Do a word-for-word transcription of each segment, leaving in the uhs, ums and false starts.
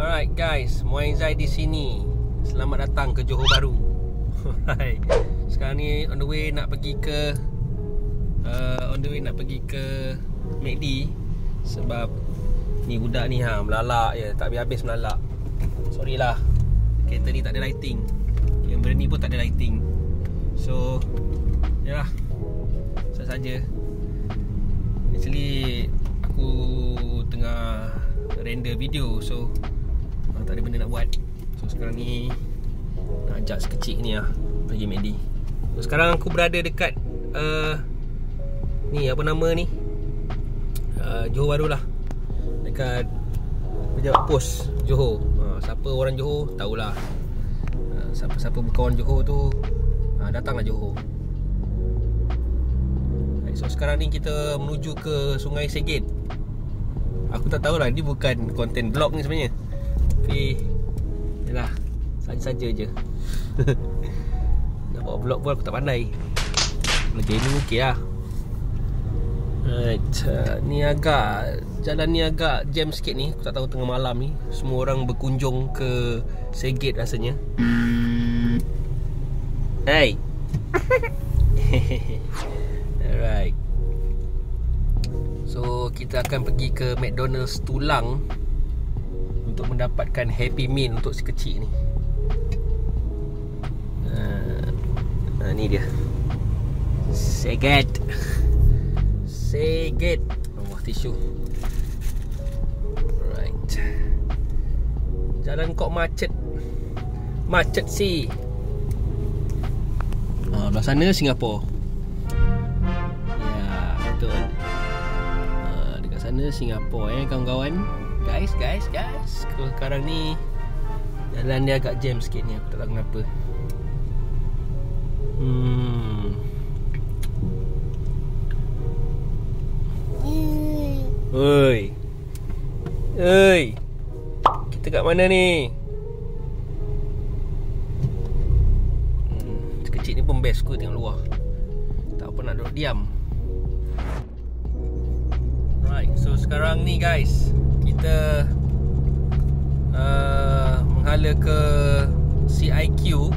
Alright guys, Muay Zai di sini. Selamat datang ke Johor Bahru. Alright. Sekarang ni on the way nak pergi ke uh, on the way nak pergi ke McD. Sebab ni budak ni ha melalak je, tak habis-habis melalak. Sorry lah, kereta ni tak ada lighting. Yang benda ni pun tak ada lighting. So yalah, saja. Actually aku tengah render video, so uh, tak ada benda nak buat. So sekarang ni nak ajak sekecil ni lah pergi McD. So sekarang aku berada dekat uh, ni apa nama ni, uh, Johor Bahru lah, dekat pejabat pos Johor. uh, Siapa orang Johor tahulah, uh, Siapa-siapa bukan orang Johor tu uh, datanglah Johor. So sekarang ni kita menuju ke Sungai Segit. Aku tak tahulah, ni bukan konten vlog ni sebenarnya, tapi yalah, saja-saja je. Nak buat vlog pun aku tak pandai. Kalau gaming okey lah. Right, uh, ni agak jalan ni agak jam sikit ni. Aku tak tahu tengah malam ni semua orang berkunjung ke Segit rasanya. Hey. Alright. So kita akan pergi ke McDonald's Tulang untuk mendapatkan Happy Meal untuk si kecil ni. uh, uh, Ni dia Segit. Segit. Oh, tisu. Alright. Jalan kok macet. Macet si. Ah, belah sana Singapura. Betul. Uh, dekat sana Singapura eh kawan-kawan. Guys, guys, guys. Sekarang ni jalan dia agak jam sikit ni, aku tak tahu kenapa. Hmm. Oi. Oi. Kita kat mana ni? Hmm, kecil ni pun best kot tengok luar. Tak apa nak duduk diam. Right, so sekarang ni guys, kita uh, menghala ke C I Q,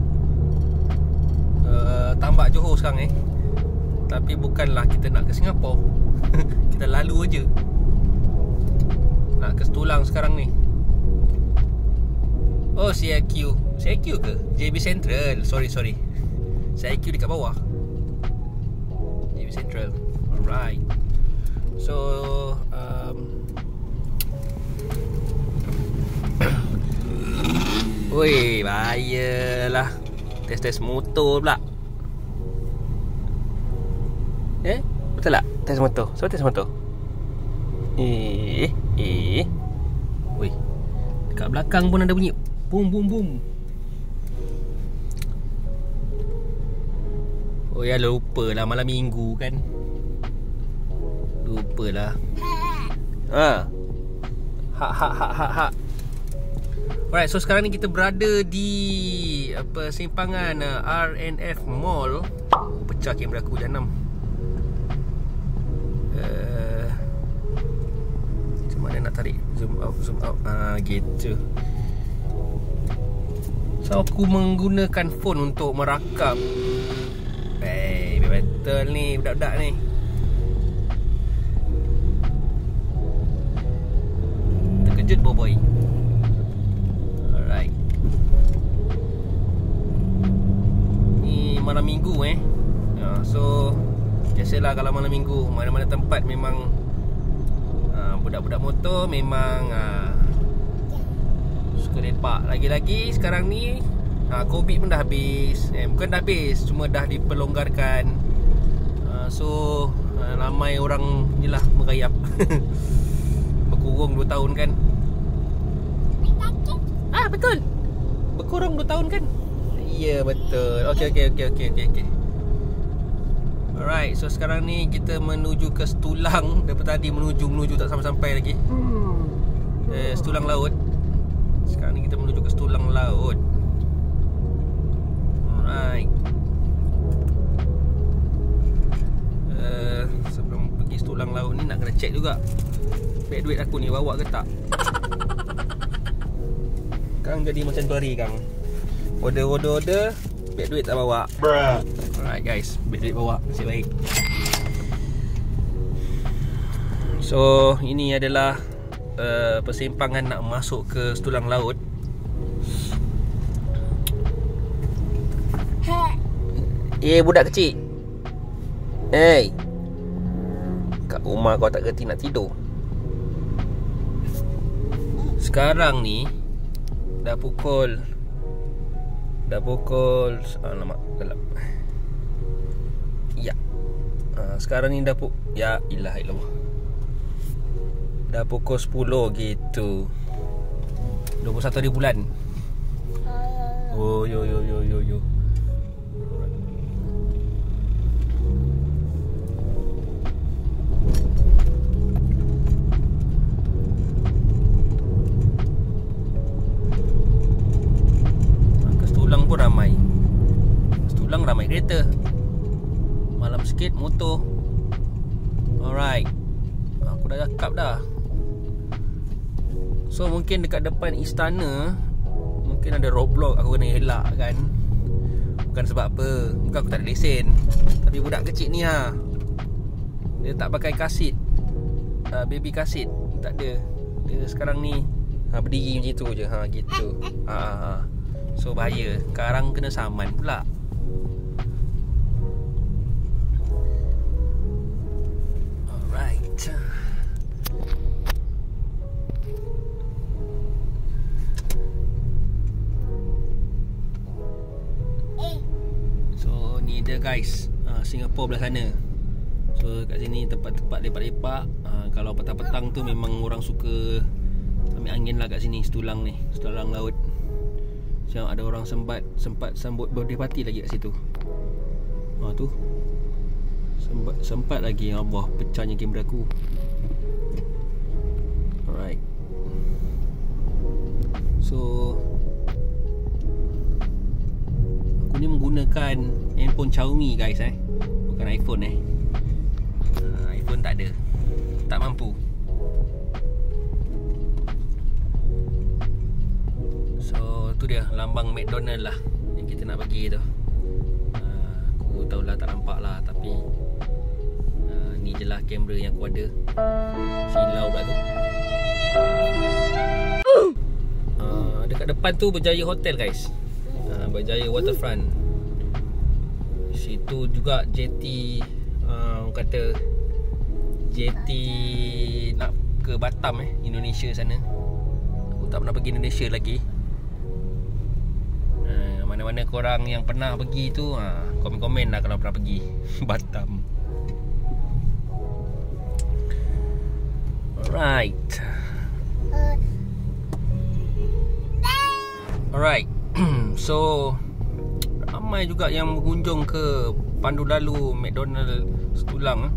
uh, Tambak Johor sekarang eh. Tapi bukanlah kita nak ke Singapura. Kita lalu aja. Nak ke Tulang sekarang ni. Oh, C I Q. C I Q ke? J B Central. Sorry, sorry. C I Q dekat bawah. J B Central. Alright. So um, Oi, bahayalah. Test-test motor pula. Eh, betul tak? Test motor. Siapa test motor? Eh, eh. Oi, dekat belakang pun ada bunyi boom, boom, boom. Oh ya, lupa lah malam minggu kan. Lupalah. Ha. Ha ha ha ha ha. Alright, so sekarang ni kita berada di apa simpangan uh, R and F Mall. Oh, pecah kamera aku janam. Uh, macam mana nak tarik zoom out, zoom out. Ah, gitu. So aku menggunakan phone untuk merakam. Eh, hey, betul ni budak-budak ni. Terkejut boy. Alright. Ni malam minggu eh. uh, So biasalah kalau malam minggu, mana-mana tempat memang uh, budak-budak motor memang uh, suka lepak. Lagi-lagi sekarang ni uh, Covid pun dah habis. eh, Bukan dah habis, cuma dah diperlonggarkan. uh, So uh, ramai orang jelah merayap. Berkurung dua tahun kan. Ah, betul. Berkurung dua tahun kan. Ya, betul. Okey, okey, okey, okey, okey, okey. Alright, so sekarang ni kita menuju ke Tulang. Daripada tadi menuju-menuju tak sampai-sampai lagi. Eh, Tulang Laut. Sekarang ni kita menuju ke Tulang Laut. Alright. Uh, sebelum pergi Tulang Laut ni nak kena check juga beg duit aku ni bawa ke tak. Kang jadi macam tu hari Kang. Order order order, beg duit tak bawa. Bruh. Alright guys, beg duit bawa, nasib baik. So ini adalah uh, persimpangan nak masuk ke Setulang Laut. Eh budak kecil. Hey, kat rumah kau tak kerti nak tidur. Sekarang ni dah pukul Dah pukul Alamak, gelap. Ya, ha, sekarang ni dah pukul Ya ilah ilah dah pukul sepuluh gitu, dua puluh satu hari bulan. Oh yo yo yo yo yo. Setulang pun ramai. Setulang ramai kereta. Malam sikit motor. Alright, aku dah cakap dah. So mungkin dekat depan istana mungkin ada roadblock, aku kena elak kan. Bukan sebab apa, bukan aku tak ada lesen, tapi budak kecil ni ha, dia tak pakai kasit, uh, baby kasit. Tak ada. Dia sekarang ni ha, berdiri macam tu je ha, gitu ha, ha. So bahaya. Sekarang kena saman pula. Alright. So ni dia guys, uh, Singapore belah sana. So kat sini tempat-tempat lepak-lepak. uh, Kalau petang-petang tu memang orang suka ambil angin lah kat sini, Setulang ni, Setulang Laut. Macam ada orang sempat sempat sambut birthday party lagi kat situ. Ha tu. Sempat sempat lagi Allah pecahnya kamera aku. Alright. So aku ni menggunakan handphone Xiaomi guys eh. Bukan iPhone eh. Ha, iPhone tak ada. Tak mampu. So tu dia lambang McDonald lah yang kita nak bagi tu. uh, Aku tahulah tak nampak lah, tapi uh, ni je lah kamera yang aku ada. Silau pula tu. uh, Dekat depan tu Berjaya Hotel guys. uh, Berjaya Waterfront. Situ juga J T, uh, orang kata J T nak ke Batam eh, Indonesia sana. Aku tak pernah pergi Indonesia lagi. Mana-mana korang yang pernah pergi tu, ha, komen-komen lah kalau pernah pergi Batam. Alright. Alright. So ramai juga yang mengunjung ke Pandu Lalu McDonald Setulang.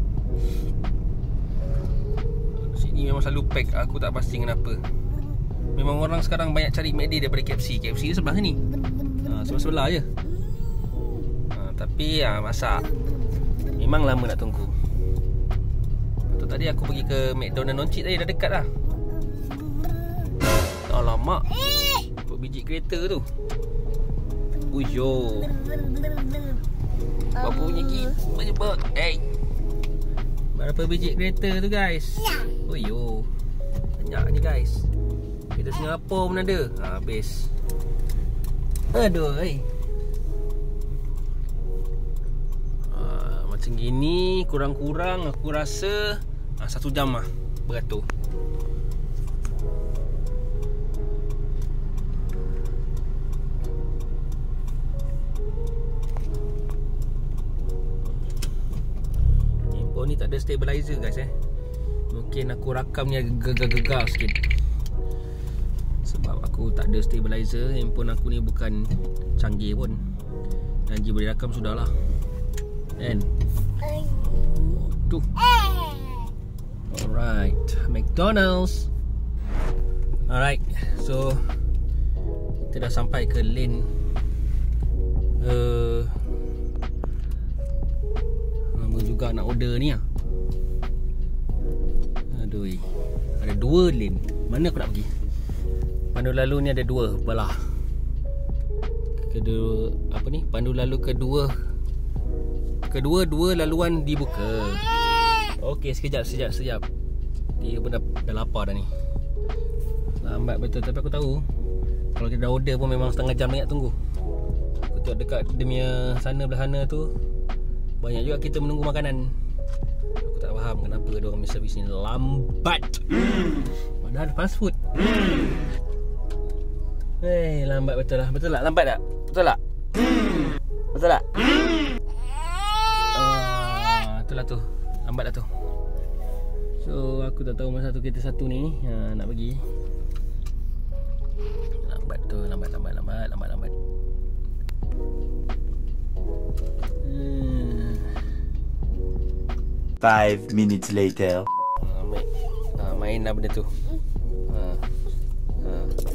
Sini memang selalu pack. Aku tak pasti kenapa. Memang orang sekarang banyak cari McD daripada K F C. K F C sebelah ni, ha, sebelah-sebelah je. ha, Tapi ha, masak memang lama nak tunggu. Tu tadi aku pergi ke McDonald Noncit tadi, dah dekat dah. Alamak, berapa biji kereta tu. Uyo, berapa bunyi kipas jebak. Hey, berapa biji kereta tu guys. Uyo, banyak ni guys. Kita Singapura pun ada. Ha, habis. Aduh, hai. Ha, macam gini kurang-kurang aku rasa ha, satu jam lah beratur. Handphone ni tak ada stabilizer guys eh. Mungkin aku rakamnya gegar-gegar sikit sebab aku tak ada stabilizer. Handphone aku ni bukan canggih pun. Janji boleh rakam sudahlah. Kan? Tu. Alright, McDonald's. Alright, so kita dah sampai ke lane uh, lama juga nak order ni lah. Aduh, ada dua lane. Mana aku nak pergi? Pandu lalu ni ada dua belah. Kedua apa ni? Pandu lalu kedua. Kedua dua laluan dibuka. Okey, sekejap sekejap sekejap. Dia pun dah, dah lapar dah ni. Lambat betul, tapi aku tahu kalau kita dah order pun memang setengah jam lagi nak tunggu. Aku tengok dekat dia punya sana belah sana tu banyak juga kita menunggu makanan. Aku tak faham kenapa dia orang punya servis ni lambat. Padahal fast food. Eh, lambat betul lah. Betul tak? Lambat tak? Betul tak? Betul tak? Ah, itulah tu. Lambat lah tu. So, aku tak tahu masa tu kereta satu ni ha, nak pergi. Lambat tu. Lambat, lambat, lambat, lambat, lambat. Hmm. Five minutes later. Ha, main, ha, main lah benda tu. Ha. Ha.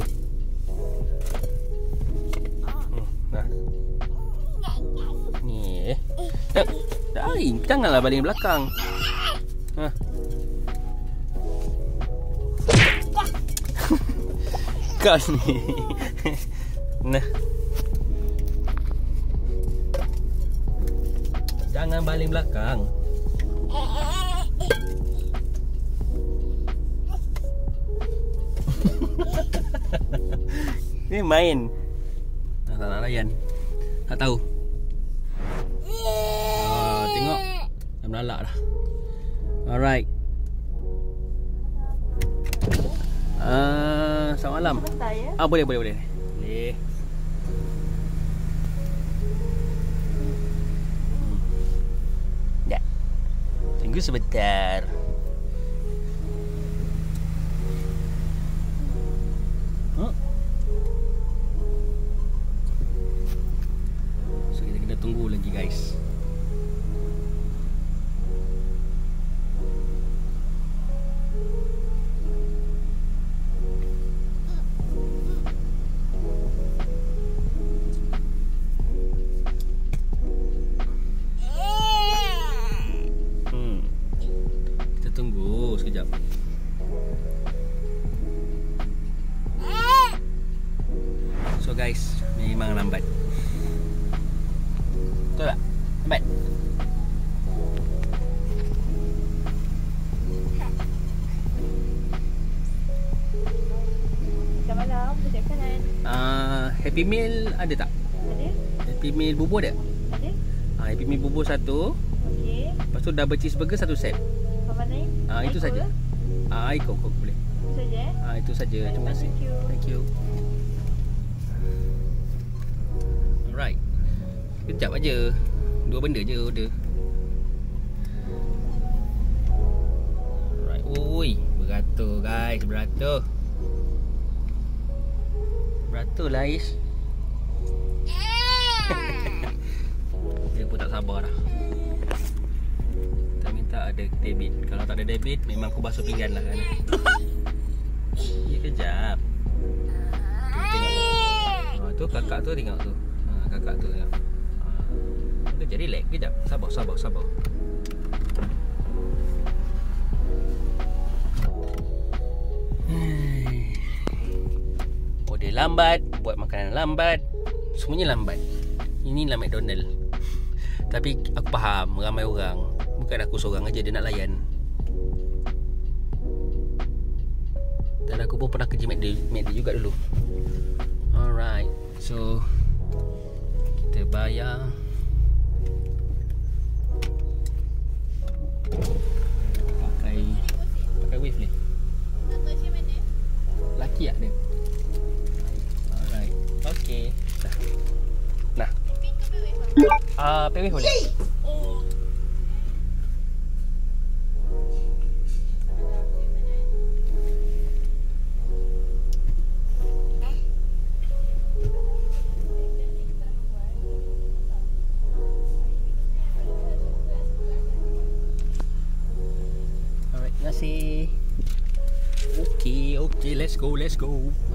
Ni eh. Dari, janganlah baling belakang. Ha. Kau ni. Nah. Jangan baling belakang. Ni main. Tak nak layan. Tak tahu. Ah, tengok. Dah melalak dah. Alright. Ah, selamat malam. Ah, boleh boleh boleh. Boleh. Ya. Tunggu sebentar. Huh? So kita kena tunggu lagi guys. Sekejap. So guys, memang lambat. Betul tak? Lambat. Selamat malam, pijak kanan. Uh, Happy Meal ada tak? Ada. Happy Meal bubur ada? Ada. Uh, Happy Meal bubur satu. Okey. Lepas tu double cheese burger satu set. Apa ni? Ah, itu saja. Ah, ikut kok boleh. Itu saja. Ah, itu saja. Terima kasih. Thank you. Thank you. Alright. Kejap aja. Dua benda je order. Alright. Oi, beratur guys, beratur. Beratur lah Ais. Dia pun tak sabar dah. Tak ada debit. Kalau tak ada debit, memang aku basuh pinggan lah kan. Ya, kejap. Tu, tengok tu. Ha, tu kakak tu tengok tu. Ha, kakak tu tengok. Ha, dia jadi lag. Kejap. Sabar, sabar, sabar. Order lambat, buat makanan lambat. Semuanya lambat. Inilah McDonald. Tapi aku faham ramai orang. Bukan aku seorang aja dia nak layan. Dan aku pun pernah kerja McD, McD juga dulu. Alright. So kita bayar. Pakai Pakai wave ni. Laki tak dia? Alright. Okay. Nah. Nah. Ah, uh, pay wave boleh? Okay, okay, let's go, let's go.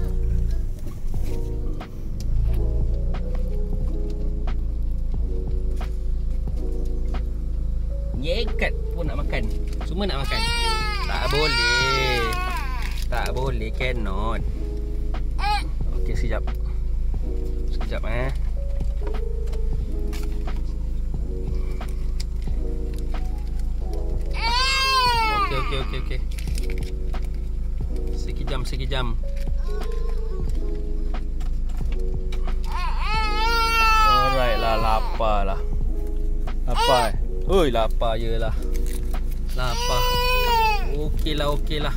Yekat pun nak makan. Semua nak makan. Tak boleh. Tak boleh, cannot. Okey, sekejap. Sekejap eh. Okey, okey, okey, okey. Sekejam, sekejam. Alright lah, lapar lah. Lapar. Oi, lapar je lah. Lapar. Okey lah, okey lah.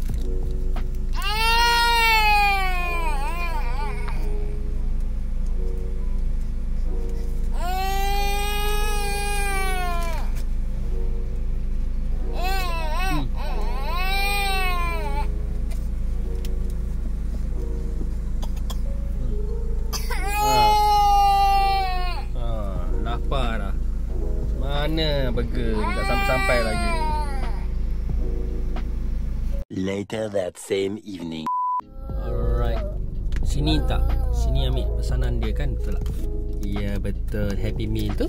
Mana burger tak sampai-sampai lagi. Later that same evening. Alright. Sini tak? Sini ambil pesanan dia kan, betul tak? Ya betul. Happy Meal tu.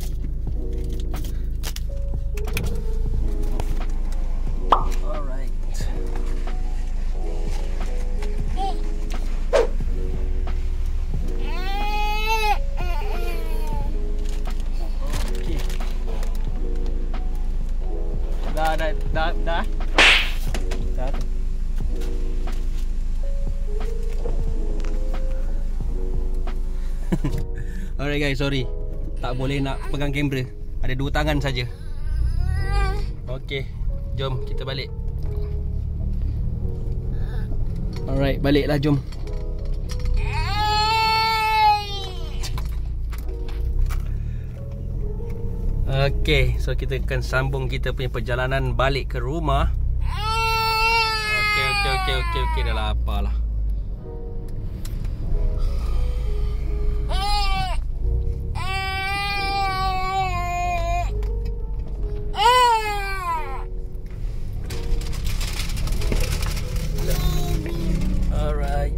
Alright. Dah, dah, dah, dah. Dah. Alright guys, sorry. Tak boleh nak pegang kamera. Ada dua tangan saja. Okey, jom kita balik. Alright, baliklah jom. Okey, so kita akan sambung kita punya perjalanan balik ke rumah. Okey, okey, okey, okey, okey, dah lapar lah. Alright.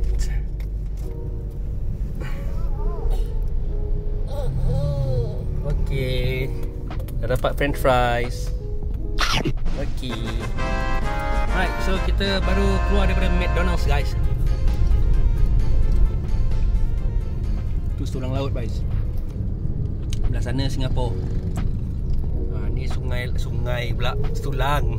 Okey. Dah dapat french fries. Okey. Alright, so kita baru keluar daripada McDonald's guys. Tu tulang laut guys. Belah sana Singapura. Ha, ni sungai sungai pula tulang.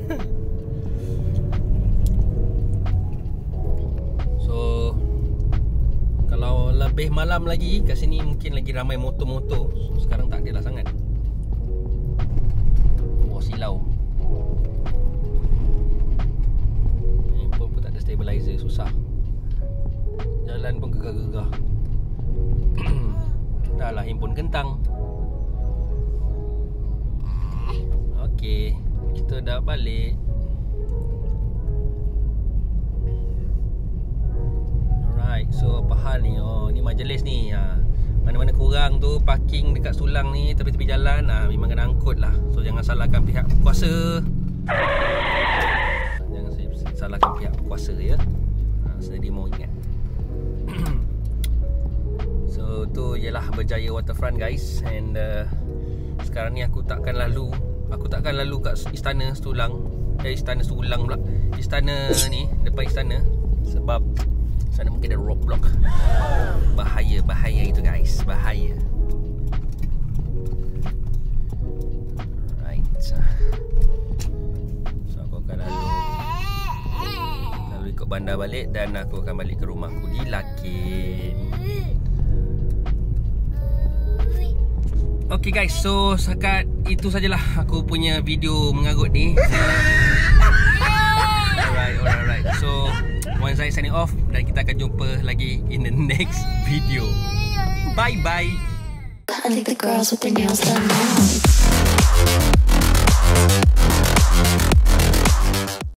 So kalau lebih malam lagi kat sini mungkin lagi ramai motor-motor. So, sekarang tak adalah sangat. Silau. Handphone pun tak ada stabilizer, susah. Jalan pun gegar-gegar. Dah lah handphone kentang. Okey, kita dah balik. Alright, so apa hal ni? Oh, ni majlis ni. Ha. Mana-mana korang tu parking dekat sulang ni, tepi-tepi jalan, ha, memang kena angkut lah. So jangan salahkan pihak kuasa. Jangan salahkan pihak kuasa ya. Ha, saya dia mau ingat. So tu ialah Berjaya Waterfront guys. And uh, sekarang ni aku takkan lalu Aku takkan lalu kat istana Sulang. Eh istana Sulang pula. Istana ni, depan istana. Sebab sana mungkin ada roadblock. Bahaya, bahaya itu guys. Bahaya. Right. So aku akan lalu Lalu ikut bandar balik. Dan aku akan balik ke rumahku di Lakin. Okay guys, so setakat itu sajalah aku punya video mengarut ni. Alright, alright, alright. So Wan Zaid signing off. Dan kita akan jumpa lagi in the next video. Bye bye. I think the girls with their nails done now.